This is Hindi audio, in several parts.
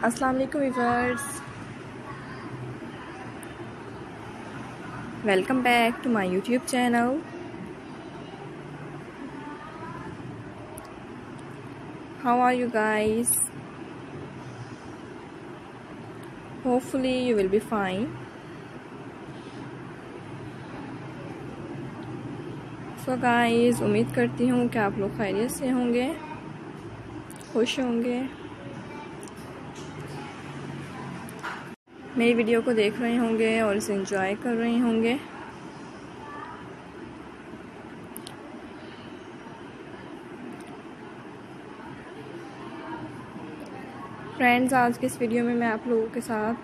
अस्सलाम वालेकुम viewers, welcome back to my YouTube channel. How are you guys? Hopefully you will be fine. So guys, उम्मीद करती हूँ कि आप लोग खैरियत से होंगे, खुश होंगे, मेरी वीडियो को देख रहे होंगे और इसे एंजॉय कर रहे होंगे। फ्रेंड्स, आज के इस वीडियो में मैं आप लोगों के साथ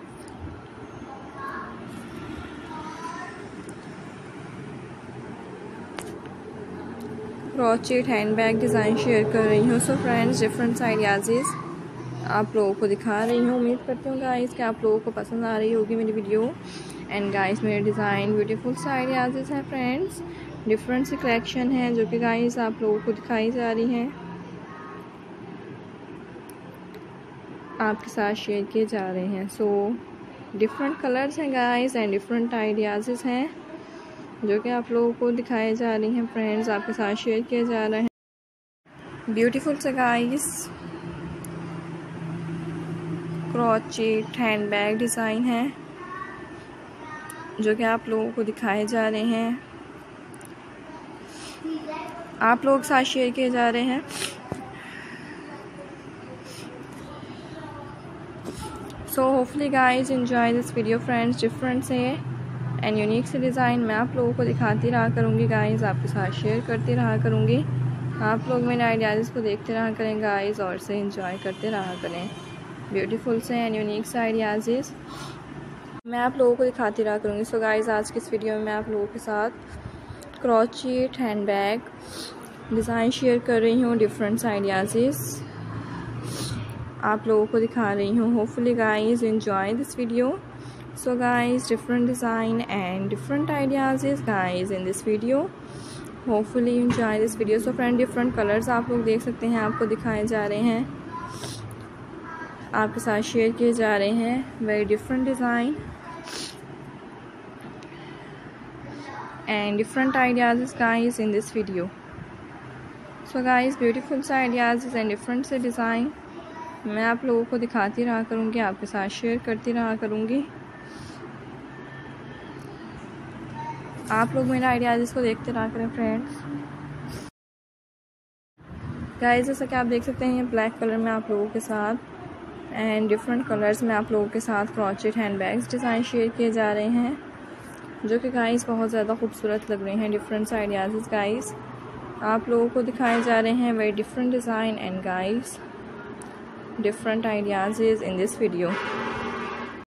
क्रॉचेट हैंडबैग डिज़ाइन शेयर कर रही हूँ। सो फ्रेंड्स, डिफरेंट आइडियाज़ आप लोगों को दिखा रही हूँ। उम्मीद करती हूँ गाइस कि आप लोगों को पसंद आ रही होगी मेरी वीडियो। एंड गाइस, मेरे डिज़ाइन ब्यूटीफुल सा आइडियाज़ हैं फ्रेंड्स, डिफरेंट सी कलेक्शन है जो कि गाइस आप लोगों को दिखाई जा रही हैं, आपके साथ शेयर किए जा रहे हैं। सो डिफरेंट कलर्स हैं गाइस एंड डिफरेंट आइडियाज़ हैं जो कि आप लोगों को दिखाए जा रही हैं फ्रेंड्स, आपके साथ शेयर किए जा रहे हैं। ब्यूटीफुल से गाइस क्रॉचेट हैंडबैग डिज़ाइन है जो कि आप लोगों को दिखाए जा रहे हैं, आप लोग साथ शेयर किए जा रहे हैं। So hopefully guys enjoy this video friends. Different से एंड यूनिक से डिज़ाइन मैं आप लोगों को दिखाती रहा करूँगी गाइस, आपके साथ शेयर करती रहा करूँगी। आप लोग मेरे आइडियाज़ को देखते रहा करें गाइस और से एंजॉय करते रहा करें। ब्यूटीफुल से एंड यूनिक से आइडियाज़ मैं आप लोगों को दिखाती रहा करूँगी। सो गाइस, आज की इस वीडियो में मैं आप लोगों के साथ क्रॉचेट हैंडबैग डिज़ाइन शेयर कर रही हूँ, डिफरेंट आइडियाज़ आप लोगों को दिखा रही हूँ। Hopefully guys enjoy this video. So guys, different design and different ideas guys in this video. Hopefully enjoy this video. So friend, different colours आप लोग देख सकते हैं, आपको दिखाए जा रहे हैं, आपके साथ शेयर किए जा रहे हैं। Very different design and different ideas guys in this video. So guys, beautiful से आइडियाज़ एंड डिफरेंट से डिज़ाइन मैं आप लोगों को दिखाती रहा करूँगी, आपके साथ शेयर करती रहा करूँगी। आप लोग मेरे आइडियाज़ को देखते रहा करें फ्रेंड्स। गाइस, जैसा कि आप देख सकते हैं, ये ब्लैक कलर में आप लोगों के साथ एंड डिफरेंट कलर्स में आप लोगों के साथ क्रॉचेट हैंडबैग्स डिज़ाइन शेयर किए जा रहे हैं जो कि गाइस बहुत ज़्यादा खूबसूरत लग रहे हैं। डिफरेंट आइडियाज़ गाइस आप लोगों को दिखाए जा रहे हैं। Very different design and guys different ideas in this video।